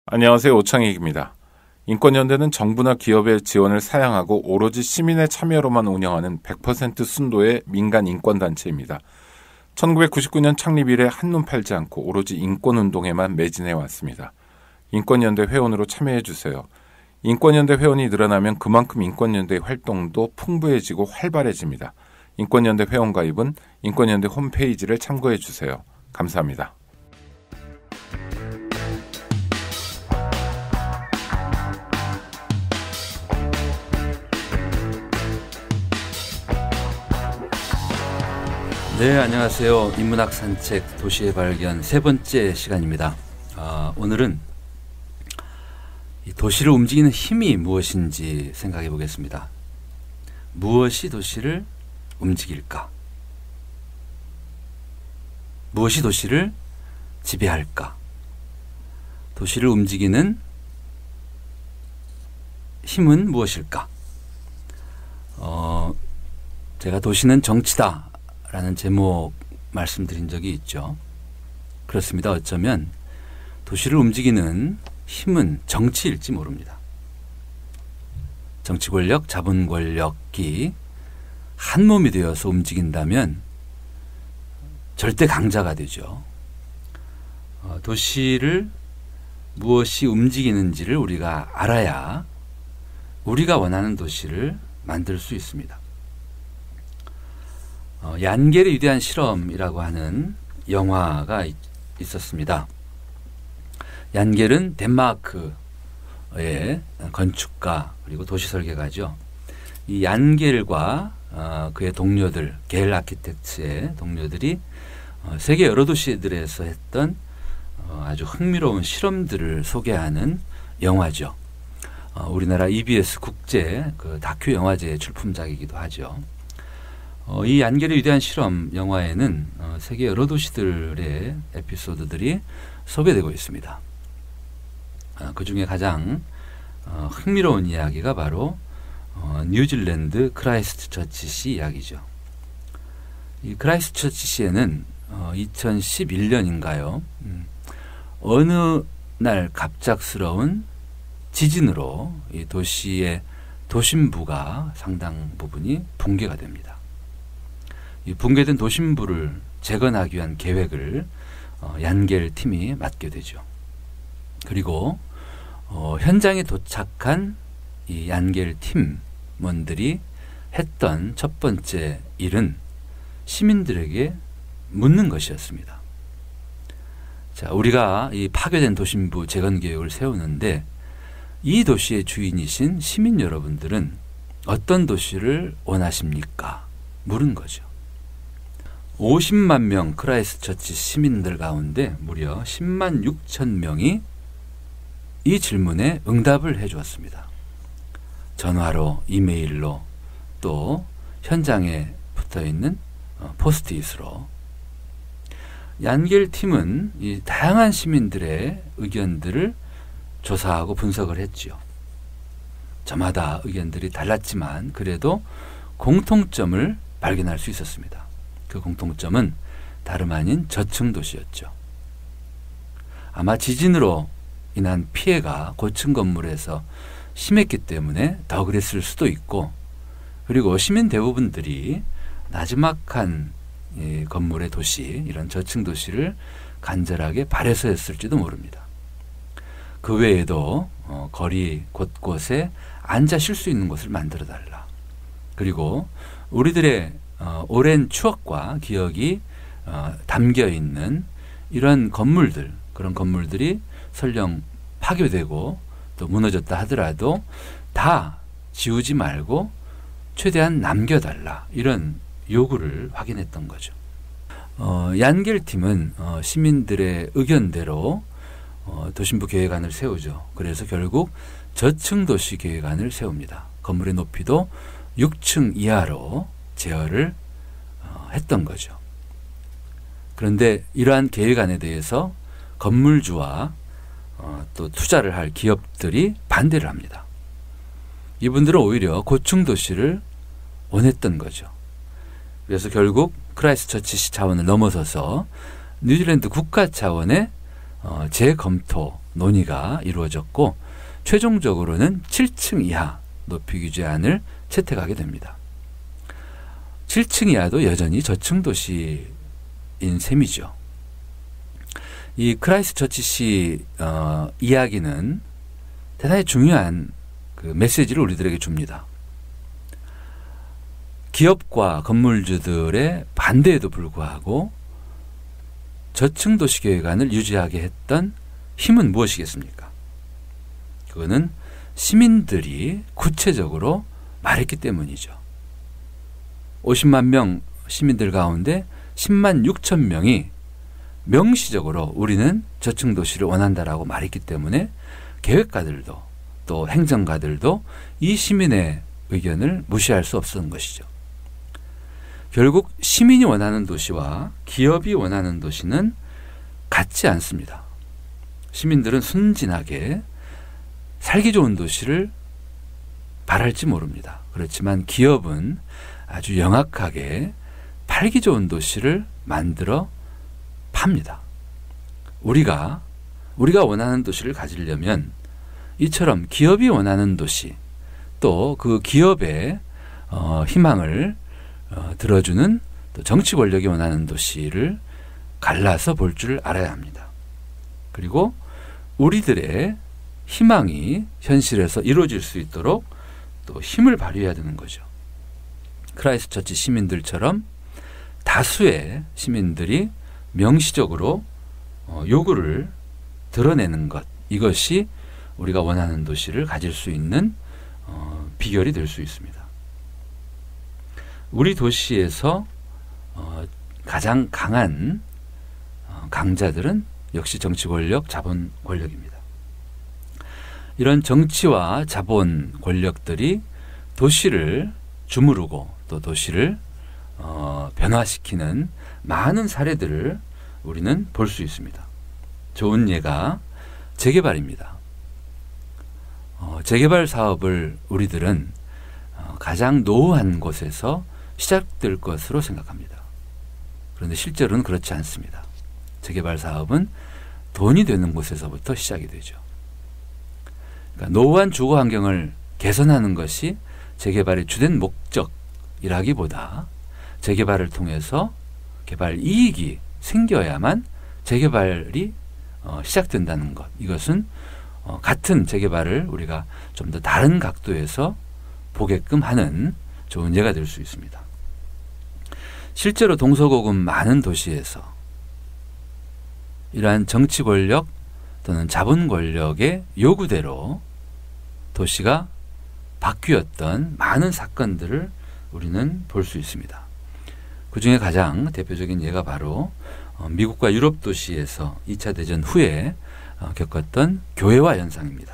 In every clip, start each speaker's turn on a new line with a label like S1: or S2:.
S1: 안녕하세요. 오창익입니다. 인권연대는 정부나 기업의 지원을 사양하고 오로지 시민의 참여로만 운영하는 100% 순도의 민간 인권단체입니다. 1999년 창립 이래 한눈 팔지 않고 오로지 인권운동에만 매진해 왔습니다. 인권연대 회원으로 참여해주세요. 인권연대 회원이 늘어나면 그만큼 인권연대의 활동도 풍부해지고 활발해집니다. 인권연대 회원 가입은 인권연대 홈페이지를 참고해주세요. 감사합니다.
S2: 네, 안녕하세요. 인문학 산책 도시의 발견 세 번째 시간입니다. 오늘은 이 도시를 움직이는 힘이 무엇인지 생각해 보겠습니다. 무엇이 도시를 움직일까? 무엇이 도시를 지배할까? 도시를 움직이는 힘은 무엇일까? 제가 도시는 정치다 라는 제목 말씀드린 적이 있죠. 그렇습니다. 어쩌면 도시를 움직이는 힘은 정치일지 모릅니다. 정치 권력, 자본 권력이 한 몸이 되어서 움직인다면 절대 강자가 되죠. 도시를 무엇이 움직이는지를 우리가 알아야 우리가 원하는 도시를 만들 수 있습니다. 얀겔의 위대한 실험이라고 하는 영화가 있었습니다. 얀겔은 덴마크의 건축가 그리고 도시설계가죠. 이 얀겔과 그의 동료들, 겔 아키텍트의 동료들이 세계 여러 도시들에서 했던 아주 흥미로운 실험들을 소개하는 영화죠. 우리나라 EBS 국제 그 다큐 영화제의 출품작이기도 하죠. 이 얀겔의 위대한 실험 영화에는 세계 여러 도시들의 에피소드들이 소개되고 있습니다. 그 중에 가장 흥미로운 이야기가 바로 뉴질랜드 크라이스트처치시 이야기죠. 이 크라이스트처치시에는 2011년인가요? 어느 날 갑작스러운 지진으로 이 도시의 도심부가 상당 부분이 붕괴가 됩니다. 이 붕괴된 도심부를 재건하기 위한 계획을 얀겔 팀이 맡게 되죠. 그리고 현장에 도착한 이 얀겔 팀원들이 했던 첫 번째 일은 시민들에게 묻는 것이었습니다. 자, 우리가 이 파괴된 도심부 재건 계획을 세우는데 이 도시의 주인이신 시민 여러분들은 어떤 도시를 원하십니까? 물은 거죠. 50만 명 크라이스트처치 시민들 가운데 무려 10만 6천 명이 이 질문에 응답을 해 주었습니다. 전화로, 이메일로, 또 현장에 붙어있는 포스트잇으로. 얀겔 팀은 이 다양한 시민들의 의견들을 조사하고 분석을 했죠. 저마다 의견들이 달랐지만 그래도 공통점을 발견할 수 있었습니다. 그 공통점은 다름 아닌 저층 도시였죠. 아마 지진으로 인한 피해가 고층 건물에서 심했기 때문에 더 그랬을 수도 있고, 그리고 시민 대부분들이 나지막한 건물의 도시, 이런 저층 도시를 간절하게 바라서 했을지도 모릅니다. 그 외에도 거리 곳곳에 앉아 쉴 수 있는 곳을 만들어달라. 그리고 우리들의 오랜 추억과 기억이 담겨있는 이런 건물들, 그런 건물들이 설령 파괴되고 또 무너졌다 하더라도 다 지우지 말고 최대한 남겨달라, 이런 요구를 확인했던 거죠. 얀겔 팀은 시민들의 의견대로 도심부 계획안을 세우죠. 그래서 결국 저층 도시 계획안을 세웁니다. 건물의 높이도 6층 이하로 제어를 했던 거죠. 그런데 이러한 계획안에 대해서 건물주와 또 투자를 할 기업들이 반대를 합니다. 이분들은 오히려 고층 도시를 원했던 거죠. 그래서 결국 크라이스트처치 차원을 넘어서서 뉴질랜드 국가 차원의 재검토 논의가 이루어졌고 최종적으로는 7층 이하 높이 규제안을 채택하게 됩니다. 7층 이하도 여전히 저층 도시인 셈이죠. 이 크라이스트처치시 이야기는 대단히 중요한 그 메시지를 우리들에게 줍니다. 기업과 건물주들의 반대에도 불구하고 저층 도시 계획안을 유지하게 했던 힘은 무엇이겠습니까? 그거는 시민들이 구체적으로 말했기 때문이죠. 50만 명 시민들 가운데 10만 6천 명이 명시적으로 우리는 저층 도시를 원한다라고 말했기 때문에 계획가들도 또 행정가들도 이 시민의 의견을 무시할 수 없었던 것이죠. 결국 시민이 원하는 도시와 기업이 원하는 도시는 같지 않습니다. 시민들은 순진하게 살기 좋은 도시를 바랄지 모릅니다. 그렇지만 기업은 아주 영악하게 팔기 좋은 도시를 만들어 팝니다. 우리가 원하는 도시를 가지려면 이처럼 기업이 원하는 도시, 또 그 기업의 희망을 들어주는 또 정치 권력이 원하는 도시를 갈라서 볼 줄 알아야 합니다. 그리고 우리들의 희망이 현실에서 이루어질 수 있도록 또 힘을 발휘해야 되는 거죠. 크라이스트처치 시민들처럼 다수의 시민들이 명시적으로 요구를 드러내는 것, 이것이 우리가 원하는 도시를 가질 수 있는 비결이 될 수 있습니다. 우리 도시에서 가장 강한 강자들은 역시 정치 권력, 자본 권력입니다. 이런 정치와 자본 권력들이 도시를 주무르고 또 도시를 변화시키는 많은 사례들을 우리는 볼 수 있습니다. 좋은 예가 재개발입니다. 재개발 사업을 우리들은 가장 노후한 곳에서 시작될 것으로 생각합니다. 그런데 실제로는 그렇지 않습니다. 재개발 사업은 돈이 되는 곳에서부터 시작이 되죠. 그러니까 노후한 주거 환경을 개선하는 것이 재개발의 주된 목적이라기보다 재개발을 통해서 개발 이익이 생겨야만 재개발이 시작된다는 것. 이것은 같은 재개발을 우리가 좀 더 다른 각도에서 보게끔 하는 좋은 예가 될 수 있습니다. 실제로 동서고금 많은 도시에서 이러한 정치 권력 또는 자본 권력의 요구대로 도시가 바뀌었던 많은 사건들을 우리는 볼 수 있습니다. 그 중에 가장 대표적인 예가 바로 미국과 유럽 도시에서 2차 대전 후에 겪었던 교회화 현상입니다.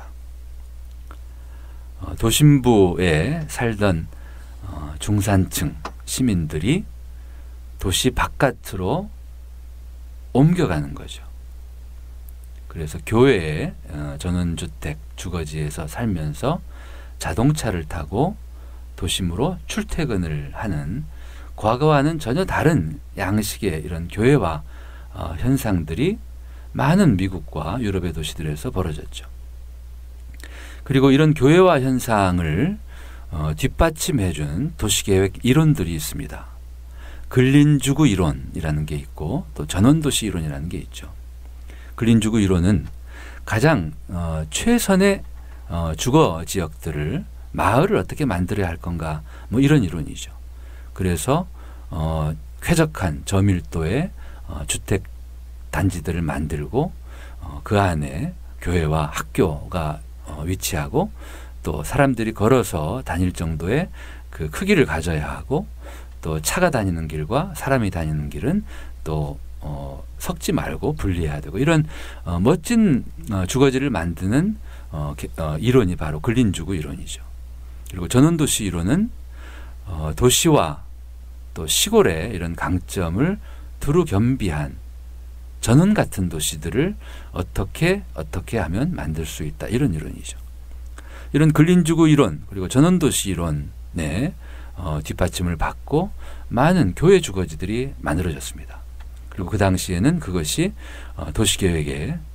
S2: 도심부에 살던 중산층 시민들이 도시 바깥으로 옮겨가는 거죠. 그래서 교회의 전원주택 주거지에서 살면서 자동차를 타고 도심으로 출퇴근을 하는 과거와는 전혀 다른 양식의 이런 교회화 현상들이 많은 미국과 유럽의 도시들에서 벌어졌죠. 그리고 이런 교회화 현상을 뒷받침해준 도시계획 이론들이 있습니다. 근린주구 이론이라는 게 있고 또 전원도시 이론이라는 게 있죠. 근린주구 이론은 가장 최선의 주거 지역들을 마을을 어떻게 만들어야 할 건가 뭐 이런 이론이죠. 그래서 쾌적한 저밀도의 주택 단지들을 만들고 그 안에 교회와 학교가 위치하고 또 사람들이 걸어서 다닐 정도의 그 크기를 가져야 하고 또 차가 다니는 길과 사람이 다니는 길은 또 섞지 말고 분리해야 되고 이런 멋진 주거지를 만드는 이론이 바로 근린주구 이론이죠. 그리고 전원도시 이론은 도시와 또 시골의 이런 강점을 두루 겸비한 전원 같은 도시들을 어떻게 하면 만들 수 있다 이런 이론이죠. 이런 근린주구 이론 그리고 전원도시 이론의 뒷받침을 받고 많은 교회 주거지들이 만들어졌습니다. 그리고 그 당시에는 그것이 도시계획의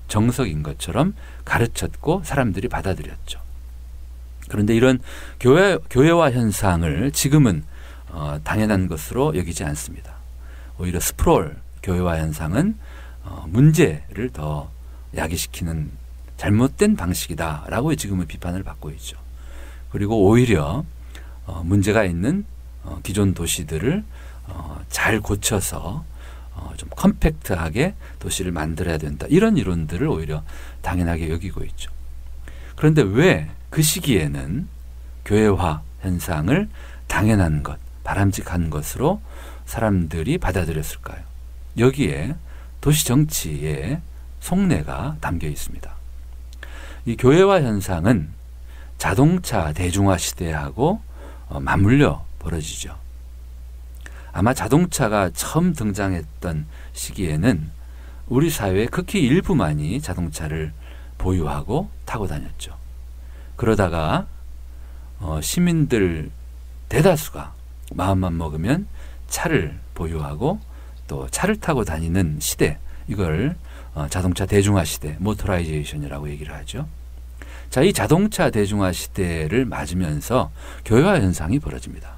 S2: 정석인 것처럼 가르쳤고 사람들이 받아들였죠. 그런데 이런 교회화 현상을 지금은 당연한 것으로 여기지 않습니다. 오히려 스프롤 교회화 현상은 문제를 더 야기시키는 잘못된 방식이다라고 지금은 비판을 받고 있죠. 그리고 오히려 문제가 있는 기존 도시들을 잘 고쳐서 좀 컴팩트하게 도시를 만들어야 된다. 이런 이론들을 오히려 당연하게 여기고 있죠. 그런데 왜 그 시기에는 교회화 현상을 당연한 것, 바람직한 것으로 사람들이 받아들였을까요? 여기에 도시 정치의 속내가 담겨 있습니다. 이 교회화 현상은 자동차 대중화 시대하고 맞물려 벌어지죠. 아마 자동차가 처음 등장했던 시기에는 우리 사회의 극히 일부만이 자동차를 보유하고 타고 다녔죠. 그러다가 시민들 대다수가 마음만 먹으면 차를 보유하고 또 차를 타고 다니는 시대, 이걸 자동차 대중화 시대, 모터라이제이션이라고 얘기를 하죠. 자, 이 자동차 대중화 시대를 맞으면서 교회화 현상이 벌어집니다.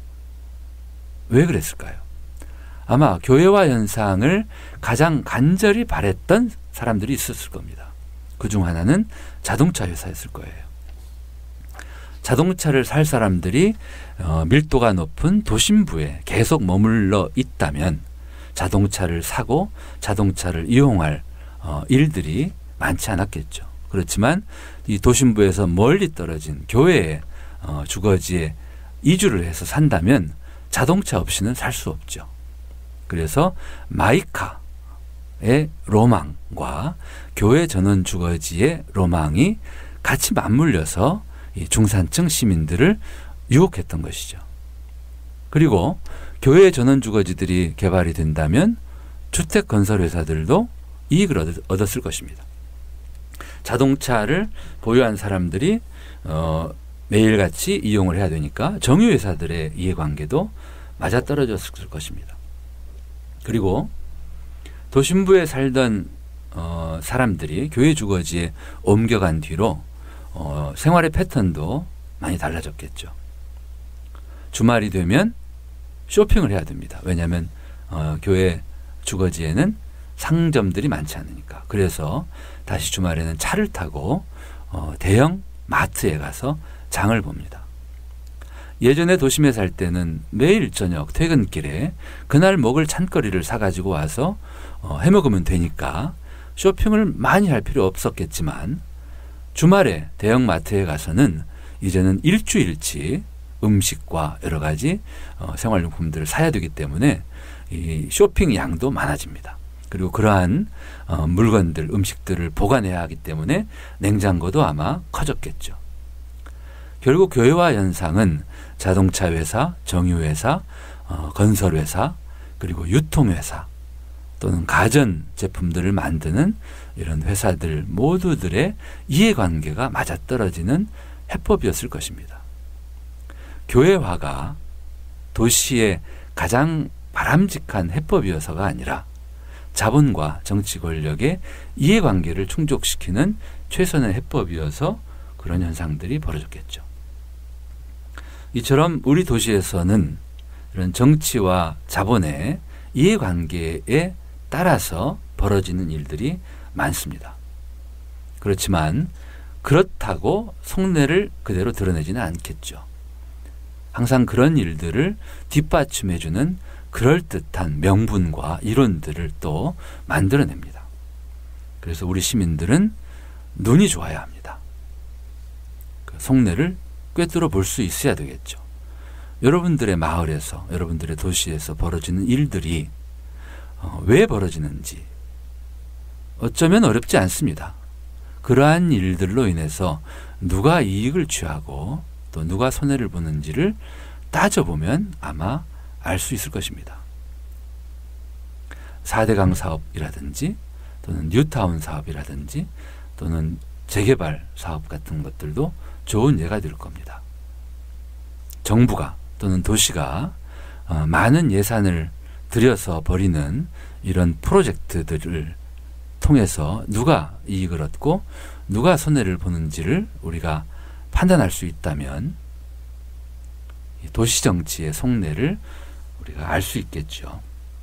S2: 왜 그랬을까요? 아마 교회화 현상을 가장 간절히 바랬던 사람들이 있었을 겁니다. 그중 하나는 자동차 회사였을 거예요. 자동차를 살 사람들이 밀도가 높은 도심부에 계속 머물러 있다면 자동차를 사고 자동차를 이용할 일들이 많지 않았겠죠. 그렇지만 이 도심부에서 멀리 떨어진 교외의 주거지에 이주를 해서 산다면 자동차 없이는 살 수 없죠. 그래서 마이카의 로망과 교외 전원 주거지의 로망이 같이 맞물려서 이 중산층 시민들을 유혹했던 것이죠. 그리고 교외 전원 주거지들이 개발이 된다면 주택 건설 회사들도 이익을 얻었을 것입니다. 자동차를 보유한 사람들이 매일같이 이용을 해야 되니까 정유 회사들의 이해관계도 맞아떨어졌을 것입니다. 그리고 도심부에 살던 사람들이 교외 주거지에 옮겨간 뒤로 생활의 패턴도 많이 달라졌겠죠. 주말이 되면 쇼핑을 해야 됩니다. 왜냐하면 교회 주거지에는 상점들이 많지 않으니까. 그래서 다시 주말에는 차를 타고 대형 마트에 가서 장을 봅니다. 예전에 도심에 살 때는 매일 저녁 퇴근길에 그날 먹을 찬거리를 사가지고 와서 해먹으면 되니까 쇼핑을 많이 할 필요 없었겠지만 주말에 대형 마트에 가서는 이제는 일주일치 음식과 여러 가지 생활용품들을 사야 되기 때문에 이 쇼핑 양도 많아집니다. 그리고 그러한 물건들, 음식들을 보관해야 하기 때문에 냉장고도 아마 커졌겠죠. 결국 교회화 현상은 자동차 회사, 정유 회사, 건설 회사, 그리고 유통 회사 또는 가전 제품들을 만드는 이런 회사들 모두들의 이해관계가 맞아떨어지는 해법이었을 것입니다. 교회화가 도시의 가장 바람직한 해법이어서가 아니라 자본과 정치 권력의 이해관계를 충족시키는 최선의 해법이어서 그런 현상들이 벌어졌겠죠. 이처럼 우리 도시에서는 이런 정치와 자본의 이해관계에 따라서 벌어지는 일들이 많습니다. 그렇지만 그렇다고 속내를 그대로 드러내지는 않겠죠. 항상 그런 일들을 뒷받침해주는 그럴듯한 명분과 이론들을 또 만들어냅니다. 그래서 우리 시민들은 눈이 좋아야 합니다. 그 속내를 꿰뚫어 볼 수 있어야 되겠죠. 여러분들의 마을에서, 여러분들의 도시에서 벌어지는 일들이 왜 벌어지는지 어쩌면 어렵지 않습니다. 그러한 일들로 인해서 누가 이익을 취하고 또 누가 손해를 보는지를 따져보면 아마 알 수 있을 것입니다. 4대강 사업이라든지 또는 뉴타운 사업이라든지 또는 재개발 사업 같은 것들도 좋은 예가 될 겁니다. 정부가 또는 도시가 많은 예산을 들여서 벌이는 이런 프로젝트들을 통해서 누가 이익을 얻고 누가 손해를 보는지를 우리가 판단할 수 있다면 도시 정치의 속내를 우리가 알 수 있겠죠.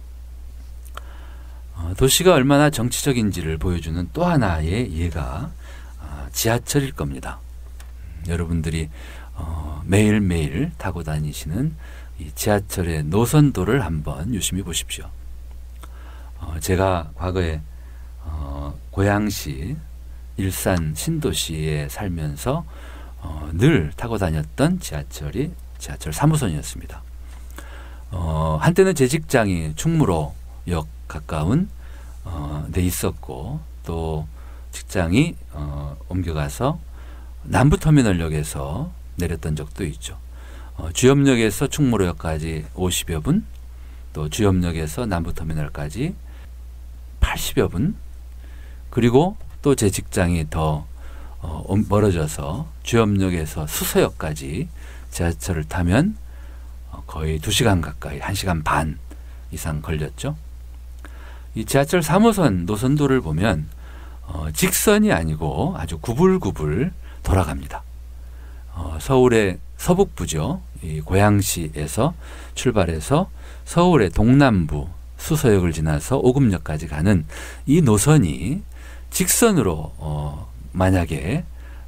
S2: 도시가 얼마나 정치적인지를 보여주는 또 하나의 예가 지하철일 겁니다. 여러분들이 매일매일 타고 다니시는 이 지하철의 노선도를 한번 유심히 보십시오. 제가 과거에 고양시, 일산, 신도시에 살면서 늘 타고 다녔던 지하철이 지하철 3호선이었습니다. 한때는 제 직장이 충무로역 가까운 데 있었고 또 직장이 옮겨가서 남부터미널역에서 내렸던 적도 있죠. 주염역에서 충무로역까지 50여 분, 또 주염역에서 남부터미널까지 80여 분, 그리고 또 제 직장이 더 멀어져서 주염역에서 수서역까지 지하철을 타면 거의 2시간 가까이, 1시간 반 이상 걸렸죠. 이 지하철 3호선 노선도를 보면 직선이 아니고 아주 구불구불 돌아갑니다. 서울의 서북부죠. 이 고양시에서 출발해서 서울의 동남부 수서역을 지나서 오금역까지 가는 이 노선이 직선으로 만약에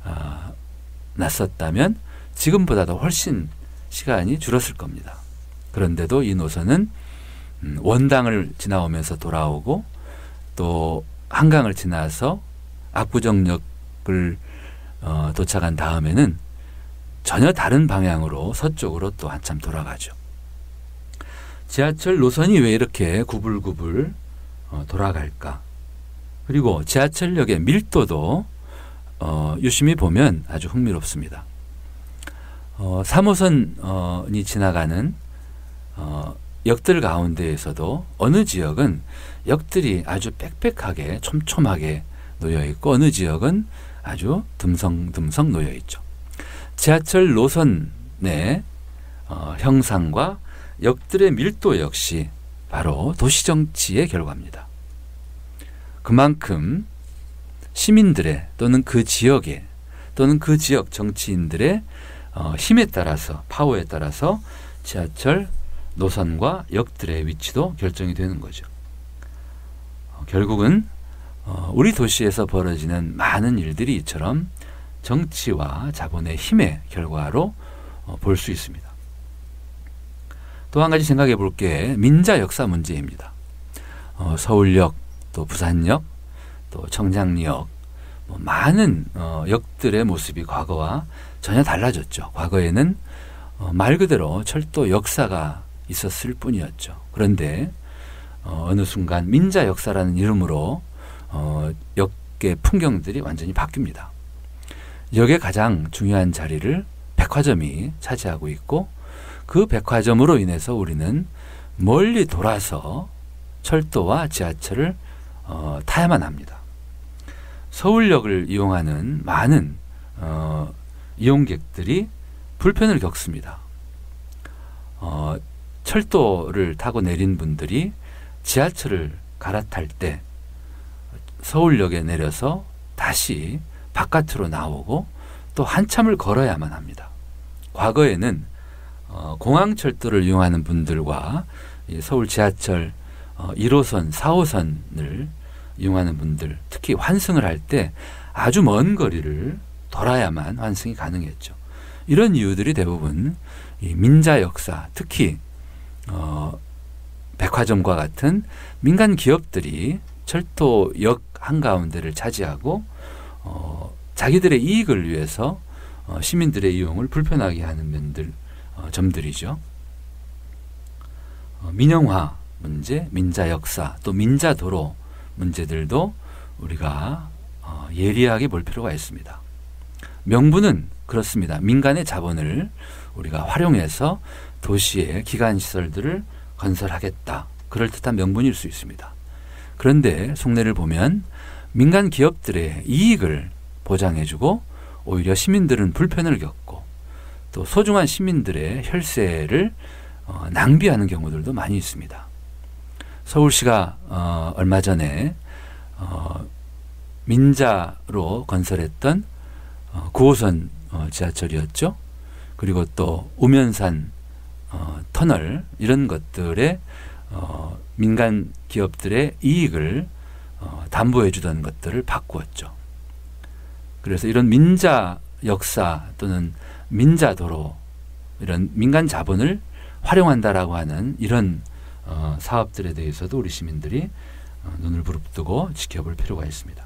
S2: 났었다면 지금보다도 훨씬 시간이 줄었을 겁니다. 그런데도 이 노선은 원당을 지나오면서 돌아오고 또 한강을 지나서 압구정역을 도착한 다음에는 전혀 다른 방향으로 서쪽으로 또 한참 돌아가죠. 지하철 노선이 왜 이렇게 구불구불 돌아갈까? 그리고 지하철역의 밀도도 유심히 보면 아주 흥미롭습니다. 3호선이 지나가는 역들 가운데에서도 어느 지역은 역들이 아주 빽빽하게 촘촘하게 놓여 있고 어느 지역은 아주 듬성듬성 놓여 있죠. 지하철 노선의 형상과 역들의 밀도 역시 바로 도시정치의 결과입니다. 그만큼 시민들의 또는 그 지역의 또는 그 지역 정치인들의 힘에 따라서 파워에 따라서 지하철 노선과 역들의 위치도 결정이 되는 거죠. 결국은 우리 도시에서 벌어지는 많은 일들이 이처럼 정치와 자본의 힘의 결과로 볼 수 있습니다. 또 한 가지 생각해 볼 게 민자 역사 문제입니다. 서울역, 또 부산역, 또 청량리역, 많은 역들의 모습이 과거와 전혀 달라졌죠. 과거에는 말 그대로 철도 역사가 있었을 뿐이었죠. 그런데 어느 순간 민자 역사라는 이름으로 역의 풍경들이 완전히 바뀝니다. 역의 가장 중요한 자리를 백화점이 차지하고 있고 그 백화점으로 인해서 우리는 멀리 돌아서 철도와 지하철을 타야만 합니다. 서울역을 이용하는 많은 이용객들이 불편을 겪습니다. 철도를 타고 내린 분들이 지하철을 갈아탈 때 서울역에 내려서 다시 바깥으로 나오고 또 한참을 걸어야만 합니다. 과거에는 공항철도를 이용하는 분들과 서울 지하철 1호선, 4호선을 이용하는 분들, 특히 환승을 할 때 아주 먼 거리를 돌아야만 환승이 가능했죠. 이런 이유들이 대부분 이 민자 역사, 특히 백화점과 같은 민간 기업들이 철도역 한가운데를 차지하고 자기들의 이익을 위해서 시민들의 이용을 불편하게 하는 점들이죠. 민영화 문제, 민자 역사, 또 민자도로 문제들도 우리가 예리하게 볼 필요가 있습니다. 명분은 그렇습니다. 민간의 자본을 우리가 활용해서 도시의 기간시설들을 건설하겠다. 그럴듯한 명분일 수 있습니다. 그런데 속내를 보면 민간 기업들의 이익을 보장해주고 오히려 시민들은 불편을 겪고 또 소중한 시민들의 혈세를 낭비하는 경우들도 많이 있습니다. 서울시가 얼마 전에 민자로 건설했던 9호선 지하철이었죠. 그리고 또 우면산 터널 이런 것들의 민간 기업들의 이익을 담보해 주던 것들을 바꾸었죠. 그래서 이런 민자 역사 또는 민자도로 이런 민간 자본을 활용한다라고 하는 이런 사업들에 대해서도 우리 시민들이 눈을 부릅뜨고 지켜볼 필요가 있습니다.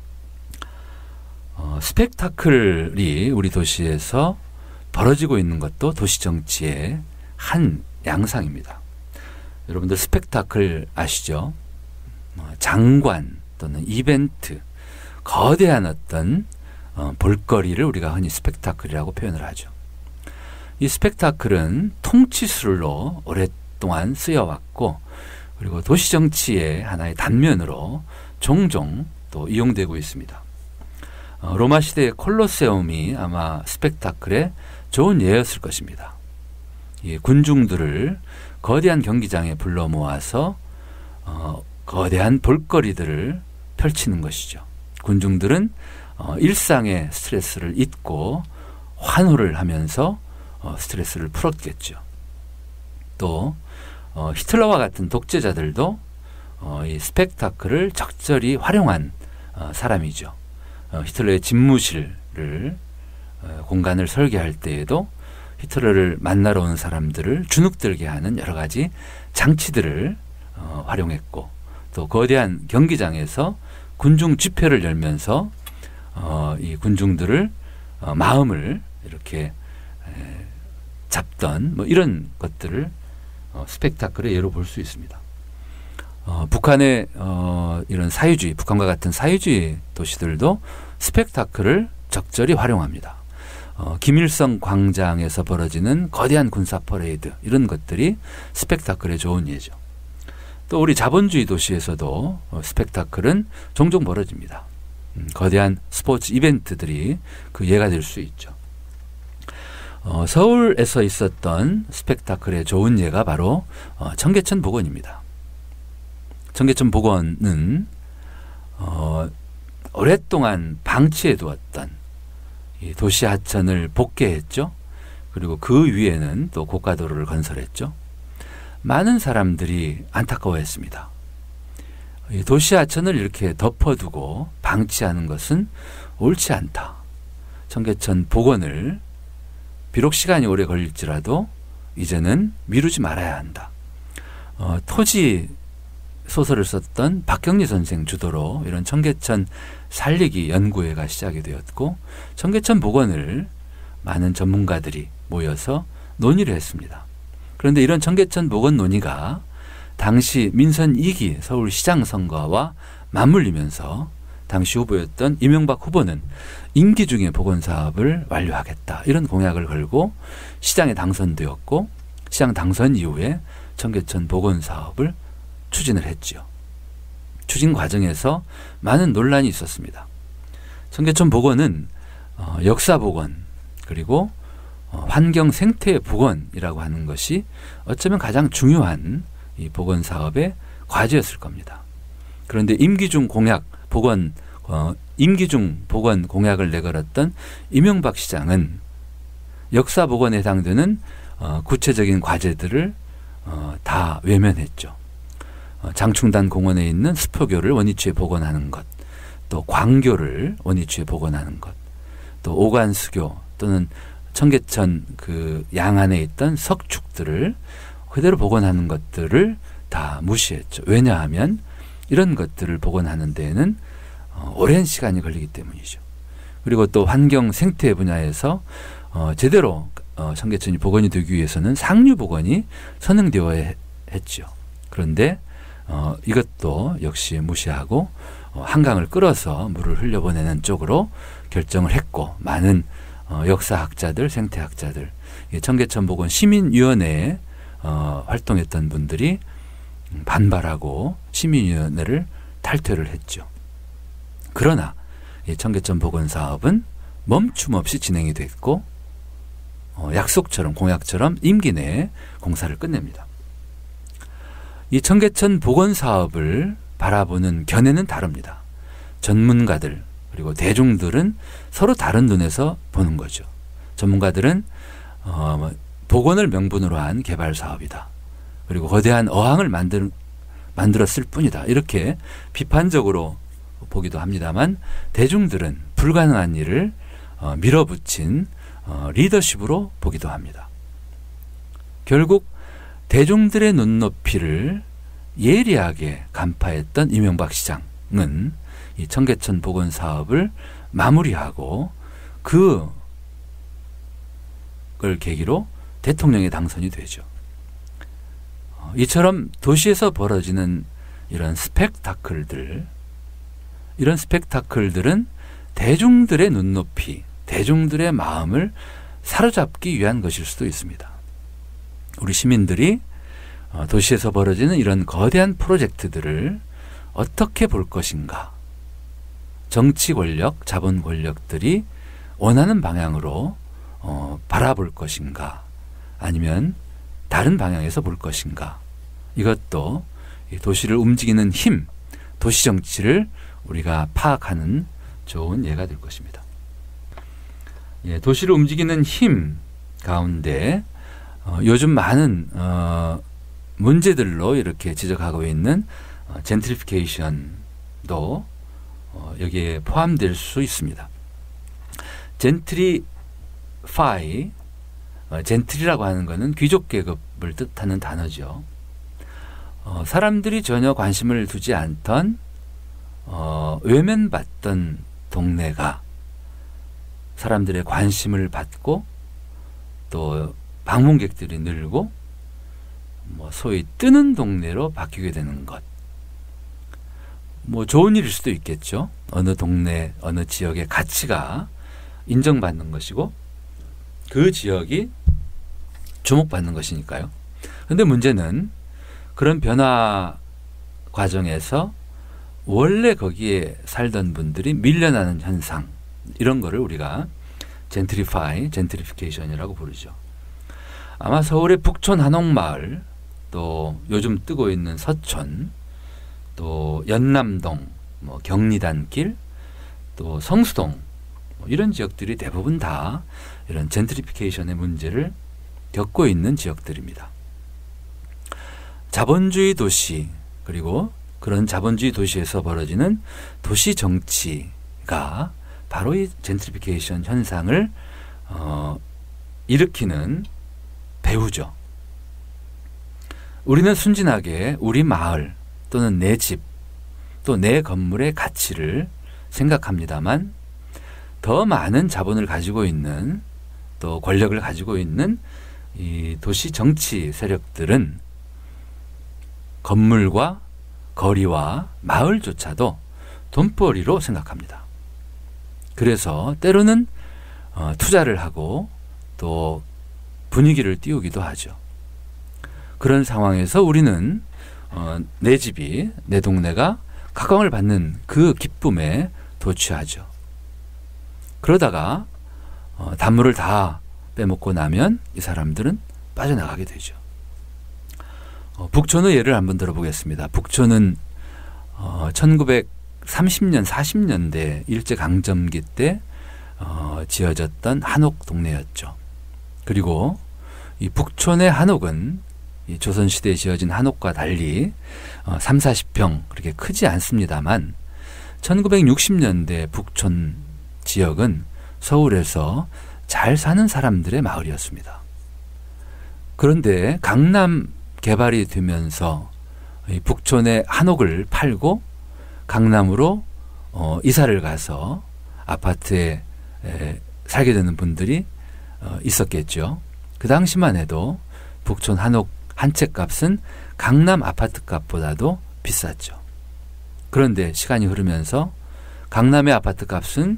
S2: 스펙타클이 우리 도시에서 벌어지고 있는 것도 도시 정치의 한 양상입니다. 여러분들 스펙타클 아시죠? 장관 또는 이벤트, 거대한 어떤 볼거리를 우리가 흔히 스펙타클이라고 표현을 하죠. 이 스펙타클은 통치술로 오랫동안 쓰여왔고 그리고 도시 정치의 하나의 단면으로 종종 또 이용되고 있습니다. 로마 시대의 콜로세움이 아마 스펙타클의 좋은 예였을 것입니다. 이 군중들을 거대한 경기장에 불러 모아서 거대한 볼거리들을 펼치는 것이죠. 군중들은 일상의 스트레스를 잊고 환호를 하면서 스트레스를 풀었겠죠. 또 히틀러와 같은 독재자들도 이 스펙타클을 적절히 활용한 사람이죠. 히틀러의 집무실을 공간을 설계할 때에도 히틀러를 만나러 온 사람들을 주눅들게 하는 여러 가지 장치들을 활용했고 또 거대한 경기장에서 군중 집회를 열면서 이 군중들을 마음을 이렇게 잡던 뭐 이런 것들을 스펙타클의 예로 볼 수 있습니다. 북한의 이런 사회주의, 북한과 같은 사회주의 도시들도 스펙타클을 적절히 활용합니다. 김일성 광장에서 벌어지는 거대한 군사 퍼레이드 이런 것들이 스펙타클에 좋은 예죠. 또 우리 자본주의 도시에서도 스펙타클은 종종 벌어집니다. 거대한 스포츠 이벤트들이 그 예가 될 수 있죠. 서울에서 있었던 스펙타클의 좋은 예가 바로 청계천 복원입니다. 청계천 복원은 오랫동안 방치해 두었던 이 도시 하천을 복개했죠. 그리고 그 위에는 또 고가도로를 건설했죠. 많은 사람들이 안타까워했습니다. 이 도시 하천을 이렇게 덮어두고 방치하는 것은 옳지 않다. 청계천 복원을 비록 시간이 오래 걸릴지라도 이제는 미루지 말아야 한다. 토지 소설을 썼던 박경리 선생 주도로 이런 청계천 살리기 연구회가 시작이 되었고 청계천 복원을 많은 전문가들이 모여서 논의를 했습니다. 그런데 이런 청계천 복원 논의가 당시 민선 2기 서울시장 선거와 맞물리면서 당시 후보였던 이명박 후보는 임기 중에 복원 사업을 완료하겠다 이런 공약을 걸고 시장에 당선되었고 시장 당선 이후에 청계천 복원 사업을 추진을 했지요. 추진 과정에서 많은 논란이 있었습니다. 청계천 복원은 역사 복원 그리고 환경 생태 복원이라고 하는 것이 어쩌면 가장 중요한 이 복원 사업의 과제였을 겁니다. 그런데 임기 중 복원 공약을 내걸었던 이명박 시장은 역사 복원에 해당되는 구체적인 과제들을 다 외면했죠. 장충단 공원에 있는 수표교를 원위치에 복원하는 것, 또 광교를 원위치에 복원하는 것, 또 오관수교 또는 청계천 그 양안에 있던 석축들을 그대로 복원하는 것들을 다 무시했죠. 왜냐하면 이런 것들을 복원하는 데에는 오랜 시간이 걸리기 때문이죠. 그리고 또 환경 생태 분야에서 제대로 청계천이 복원이 되기 위해서는 상류 복원이 선행되어야 했죠. 그런데 이것도 역시 무시하고 한강을 끌어서 물을 흘려보내는 쪽으로 결정을 했고 많은 역사학자들, 생태학자들, 청계천 복원 시민위원회에 활동했던 분들이 반발하고 시민위원회를 탈퇴를 했죠. 그러나 이 청계천 복원 사업은 멈춤 없이 진행이 됐고 약속처럼 공약처럼 임기 내에 공사를 끝냅니다. 이 청계천 복원 사업을 바라보는 견해는 다릅니다. 전문가들 그리고 대중들은 서로 다른 눈에서 보는 거죠. 전문가들은 복원을 명분으로 한 개발 사업이다. 그리고 거대한 어항을 만들었을 뿐이다. 이렇게 비판적으로 보기도 합니다만 대중들은 불가능한 일을 밀어붙인 리더십으로 보기도 합니다. 결국 대중들의 눈높이를 예리하게 간파했던 이명박 시장은 이 청계천 복원 사업을 마무리하고 그걸 계기로 대통령에 당선이 되죠. 이처럼 도시에서 벌어지는 이런 스펙타클들은 대중들의 눈높이, 대중들의 마음을 사로잡기 위한 것일 수도 있습니다. 우리 시민들이 도시에서 벌어지는 이런 거대한 프로젝트들을 어떻게 볼 것인가? 정치 권력, 자본 권력들이 원하는 방향으로 바라볼 것인가? 아니면 다른 방향에서 볼 것인가? 이것도 도시를 움직이는 힘, 도시 정치를 우리가 파악하는 좋은 예가 될 것입니다. 예, 도시를 움직이는 힘 가운데 요즘 많은 문제들로 이렇게 지적하고 있는 젠트리피케이션도 여기에 포함될 수 있습니다. 젠트리라고 하는 것은 귀족 계급을 뜻하는 단어죠. 사람들이 전혀 관심을 두지 않던 외면받던 동네가 사람들의 관심을 받고 또 방문객들이 늘고 소위 뜨는 동네로 바뀌게 되는 것. 좋은 일일 수도 있겠죠. 어느 동네, 어느 지역의 가치가 인정받는 것이고 그 지역이 주목받는 것이니까요. 그런데 문제는 그런 변화 과정에서 원래 거기에 살던 분들이 밀려나는 현상, 이런 거를 우리가 젠트리피케이션이라고 부르죠. 아마 서울의 북촌 한옥마을, 또 요즘 뜨고 있는 서촌, 또 연남동, 경리단길, 또 성수동, 이런 지역들이 대부분 다 이런 젠트리피케이션의 문제를 겪고 있는 지역들입니다. 자본주의 도시, 그리고 그런 자본주의 도시에서 벌어지는 도시 정치가 바로 이 젠트리피케이션 현상을 일으키는 배후죠. 우리는 순진하게 우리 마을 또는 내 집, 또 내 건물의 가치를 생각합니다만 더 많은 자본을 가지고 있는 또 권력을 가지고 있는 이 도시 정치 세력들은 건물과 거리와 마을조차도 돈벌이로 생각합니다. 그래서 때로는 투자를 하고 또 분위기를 띄우기도 하죠. 그런 상황에서 우리는 내 집이, 내 동네가 각광을 받는 그 기쁨에 도취하죠. 그러다가 단물을 다 빼먹고 나면 이 사람들은 빠져나가게 되죠. 북촌의 예를 한번 들어보겠습니다. 북촌은 1930년, 40년대 일제강점기 때 지어졌던 한옥 동네였죠. 그리고 이 북촌의 한옥은 이 조선시대에 지어진 한옥과 달리 3, 40평 그렇게 크지 않습니다만 1960년대 북촌 지역은 서울에서 잘 사는 사람들의 마을이었습니다. 그런데 강남 개발이 되면서 이 북촌의 한옥을 팔고 강남으로 이사를 가서 아파트에 살게 되는 분들이 있었겠죠. 그 당시만 해도 북촌 한옥 한 채 값은 강남 아파트 값보다도 비쌌죠. 그런데 시간이 흐르면서 강남의 아파트 값은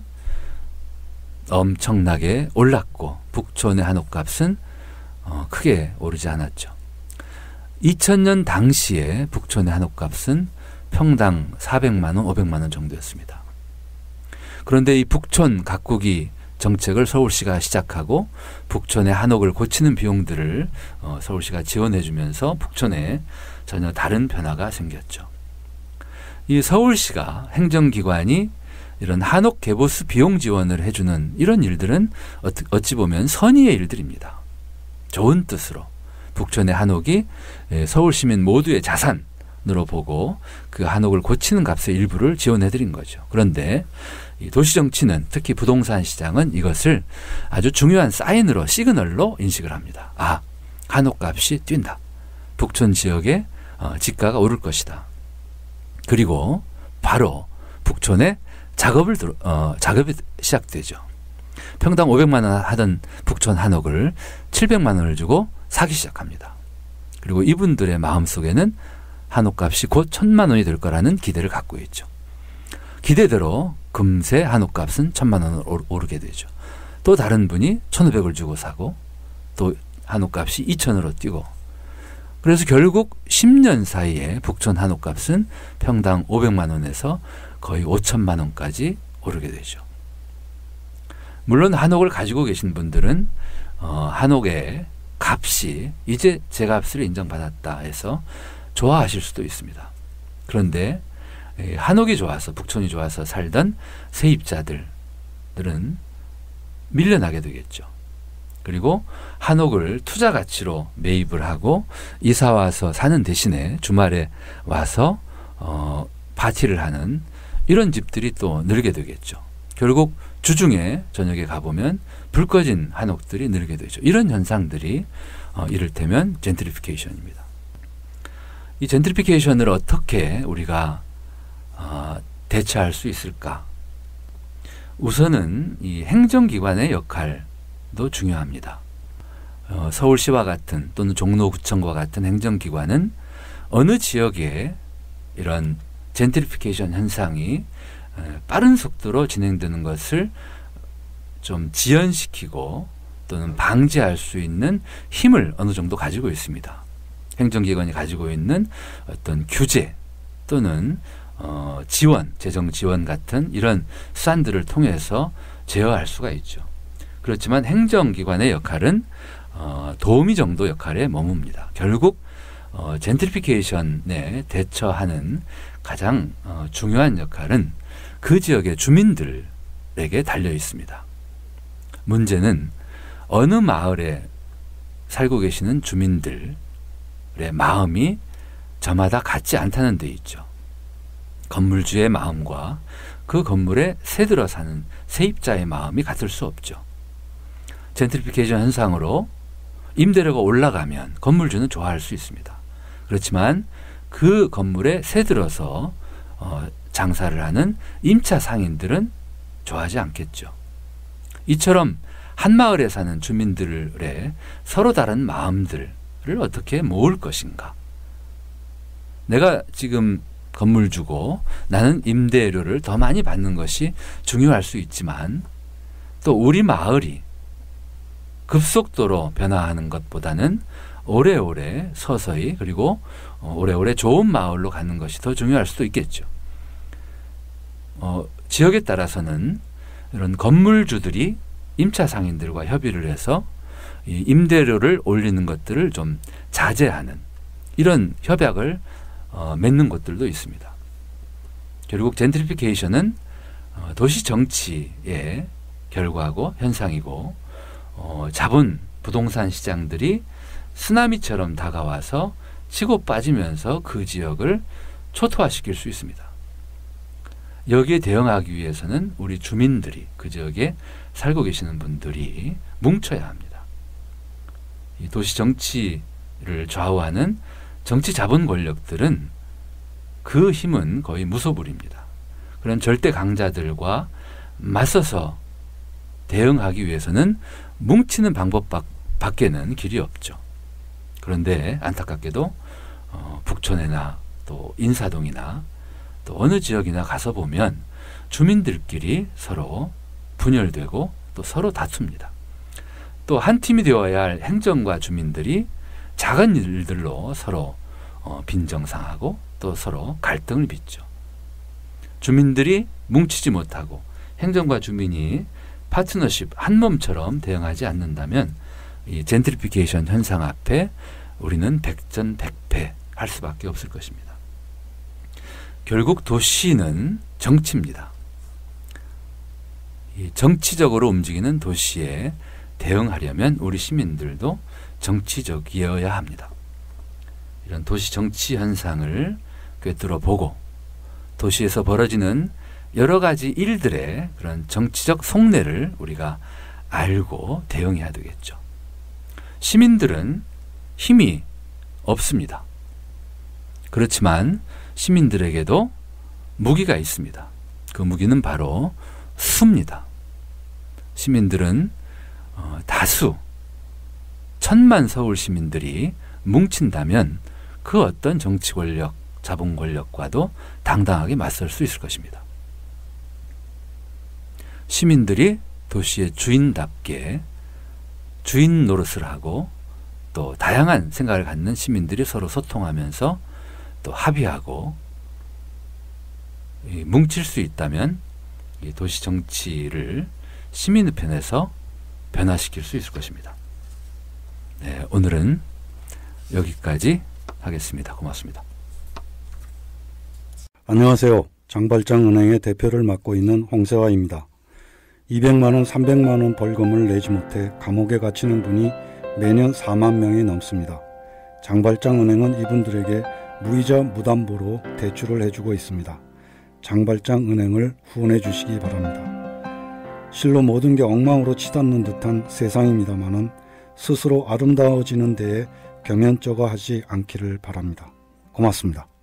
S2: 엄청나게 올랐고 북촌의 한옥 값은 크게 오르지 않았죠. 2000년 당시에 북촌의 한옥 값은 평당 400만 원, 500만 원 정도였습니다. 그런데 이 북촌 가꾸기 정책을 서울시가 시작하고 북촌의 한옥을 고치는 비용들을 서울시가 지원해 주면서 북촌에 전혀 다른 변화가 생겼죠. 이 서울시가 행정기관이 이런 한옥 개보수 비용 지원을 해주는 이런 일들은 어찌 보면 선의의 일들입니다. 좋은 뜻으로 북촌의 한옥이 서울 시민 모두의 자산으로 보고 그 한옥을 고치는 값의 일부를 지원해드린 거죠. 그런데 이 도시정치는, 특히 부동산 시장은 이것을 아주 중요한 사인으로, 시그널로 인식을 합니다. 아, 한옥값이 뛴다. 북촌 지역의 지가가 오를 것이다. 그리고 바로 북촌에 작업이 시작되죠. 평당 500만 원 하던 북촌 한옥을 700만 원을 주고 사기 시작합니다. 그리고 이분들의 마음속에는 한옥값이 곧 1000만 원이 될 거라는 기대를 갖고 있죠. 기대대로 금세 한옥값은 1000만 원으로 오르게 되죠. 또 다른 분이 1500을 주고 사고 또 한옥값이 2000으로 뛰고, 그래서 결국 10년 사이에 북촌 한옥값은 평당 500만 원에서 거의 5천만 원까지 오르게 되죠. 물론 한옥을 가지고 계신 분들은 한옥의 값이 이제 제 값을 인정받았다 해서 좋아하실 수도 있습니다. 그런데 한옥이 좋아서, 북촌이 좋아서 살던 세입자들은 밀려나게 되겠죠. 그리고 한옥을 투자 가치로 매입을 하고 이사 와서 사는 대신에 주말에 와서 파티를 하는 이런 집들이 또 늘게 되겠죠. 결국 주중에 저녁에 가보면 불 꺼진 한옥들이 늘게 되죠. 이런 현상들이 이를테면 젠트리피케이션입니다. 이 젠트리피케이션을 어떻게 우리가 대처할 수 있을까? 우선은 이 행정기관의 역할도 중요합니다. 서울시와 같은 또는 종로구청과 같은 행정기관은 어느 지역에 이런 젠트리피케이션 현상이 빠른 속도로 진행되는 것을 좀 지연시키고 또는 방지할 수 있는 힘을 어느 정도 가지고 있습니다. 행정기관이 가지고 있는 어떤 규제 또는 지원, 재정 지원 같은 이런 수단들을 통해서 제어할 수가 있죠. 그렇지만 행정기관의 역할은 도우미 정도 역할에 머뭅니다. 결국 젠트리피케이션에 대처하는 가장 중요한 역할은 그 지역의 주민들에게 달려 있습니다. 문제는 어느 마을에 살고 계시는 주민들의 마음이 저마다 같지 않다는 데 있죠. 건물주의 마음과 그 건물에 새들어 사는 세입자의 마음이 같을 수 없죠. 젠트리피케이션 현상으로 임대료가 올라가면 건물주는 좋아할 수 있습니다. 그렇지만 그 건물에 새들어서 장사를 하는 임차 상인들은 좋아하지 않겠죠. 이처럼 한 마을에 사는 주민들의 서로 다른 마음들을 어떻게 모을 것인가. 내가 지금 건물 주고 나는 임대료를 더 많이 받는 것이 중요할 수 있지만 또 우리 마을이 급속도로 변화하는 것보다는 오래오래 서서히 그리고 오래오래 좋은 마을로 가는 것이 더 중요할 수도 있겠죠. 지역에 따라서는 이런 건물주들이 임차 상인들과 협의를 해서 이 임대료를 올리는 것들을 좀 자제하는 이런 협약을 맺는 곳들도 있습니다. 결국 젠트리피케이션은 도시 정치의 결과고 현상이고 자본 부동산 시장들이 쓰나미처럼 다가와서 치고 빠지면서 그 지역을 초토화시킬 수 있습니다. 여기에 대응하기 위해서는 우리 주민들이, 그 지역에 살고 계시는 분들이 뭉쳐야 합니다. 이 도시 정치를 좌우하는 정치 자본 권력들은 그 힘은 거의 무소불입니다. 그런 절대 강자들과 맞서서 대응하기 위해서는 뭉치는 방법밖에는 길이 없죠. 그런데 안타깝게도 북촌이나 또 인사동이나 또 어느 지역이나 가서 보면 주민들끼리 서로 분열되고 또 서로 다툽니다. 또 한 팀이 되어야 할 행정과 주민들이 작은 일들로 서로 빈정상하고 또 서로 갈등을 빚죠. 주민들이 뭉치지 못하고 행정과 주민이 파트너십 한 몸처럼 대응하지 않는다면 이 젠트리피케이션 현상 앞에 우리는 백전백패 할 수밖에 없을 것입니다. 결국 도시는 정치입니다. 이 정치적으로 움직이는 도시에 대응하려면 우리 시민들도 정치적이어야 합니다. 이런 도시 정치 현상을 꿰뚫어 보고 도시에서 벌어지는 여러 가지 일들의 그런 정치적 속내를 우리가 알고 대응해야 되겠죠. 시민들은 힘이 없습니다. 그렇지만 시민들에게도 무기가 있습니다. 그 무기는 바로 수입니다. 시민들은 다수 1000만 서울 시민들이 뭉친다면 그 어떤 정치 권력, 자본 권력과도 당당하게 맞설 수 있을 것입니다. 시민들이 도시의 주인답게 주인 노릇을 하고 또 다양한 생각을 갖는 시민들이 서로 소통하면서 또 합의하고 뭉칠 수 있다면 이 도시 정치를 시민의 편에서 변화시킬 수 있을 것입니다. 네, 오늘은 여기까지 하겠습니다. 고맙습니다.
S3: 안녕하세요. 장발장은행의 대표를 맡고 있는 홍세화입니다. 200만 원, 300만 원 벌금을 내지 못해 감옥에 갇히는 분이 매년 4만 명이 넘습니다. 장발장은행은 이분들에게 무이자 무담보로 대출을 해주고 있습니다. 장발장은행을 후원해 주시기 바랍니다. 실로 모든 게 엉망으로 치닫는 듯한 세상입니다마는 스스로 아름다워지는 데에 경연쩍어 하지 않기를 바랍니다. 고맙습니다.